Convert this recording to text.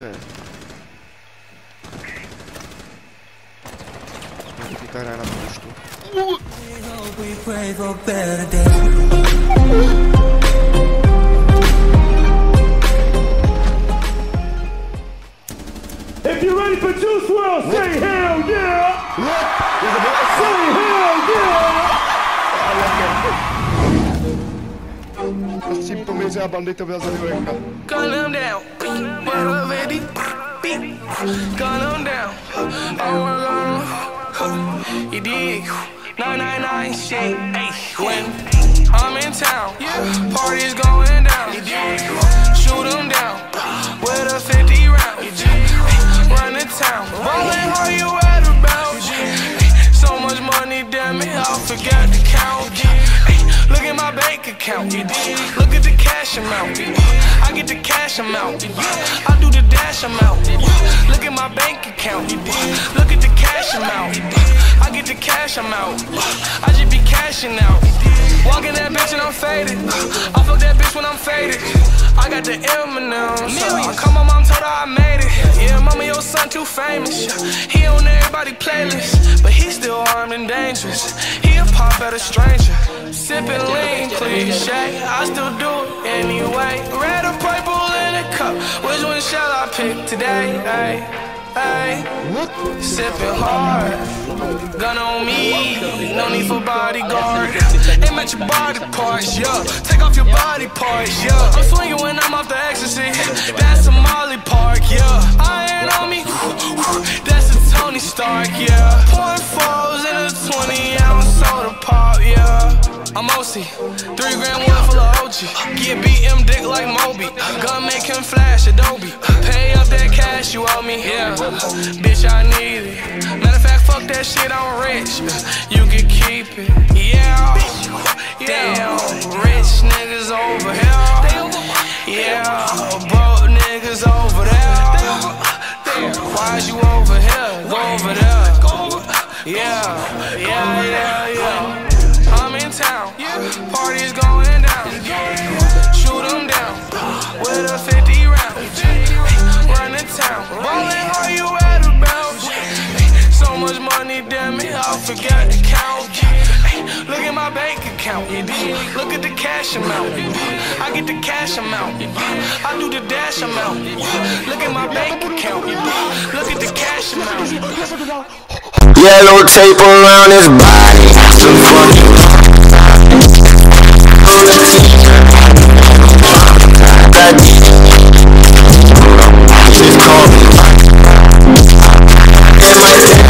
Verificare la posto. If you're ready for Juice WRLD, say hell yeah! Say hell yeah! Simppo mese a bandetta per alzare l'orecchia. Gun them down, but already gun them down. Oh my god, you dig? 999 shit. When I'm in town, parties going down. You dig? Shoot them down with a 50 round. You dig? Run the town, ballin', how you at about? So much money, damn it, I forgot to count. Look at my bank account. Look at the cash amount. I get the cash amount. I do the dash amount. Look at my bank account. Look at the cash amount. I get the cash amount. I just be cashing out. Walking that bitch and I'm faded. I fuck that bitch when I'm faded. I got the M&M's. Come on, mom told her I made it. Yeah, mama, your son too famous. He on everybody playlist, but he still armed and dangerous. He'll pop at a stranger. Sipping lean, cliche. I still do it anyway. Red or purple in a cup. Which one shall I pick today? Ay, ay. Sipping hard. Gun on me. No need for bodyguard. Aim at your body parts, yeah. Take off your body parts, yeah. I'm swinging when I'm off the ecstasy. That's a Molly Park, yeah. I ain't on me. That's a Tony Stark, yeah. Pouring fours in a 20-ounce soda pop, yeah. I'm OC, 3 grand one full of OG. Get BM dick like Moby. Gun make him flash Adobe. Pay up that cash you owe me, yeah. Bitch, I need it. Matter of fact, fuck that shit, I'm rich. You can keep it, yeah. Damn, rich niggas over here. Yeah, broke niggas over there. Damn, why is you over here? Go over there. Yeah, yeah, yeah, yeah. I'm in town, parties going down. Shoot them down with a 50 round. Run the town, ballin', how you at about? So much money, damn it, I forgot to count. Look at my bank account. Look at the cash amount. I get the cash amount. I do the dash amount. Look at my bank account. Look at the cash amount. Yellow tape around his body. Some funny. Just call me.